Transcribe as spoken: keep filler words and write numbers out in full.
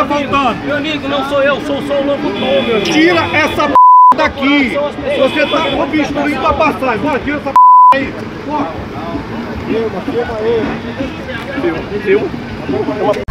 tá faltando? Meu amigo, não sou eu, sou só o locutor, meu amigo. Tira essa p daqui. Você tá com o bicho no limpo pra passar. Bora, tira essa p aí. Bora. Filma, filma ele. Filma, filma.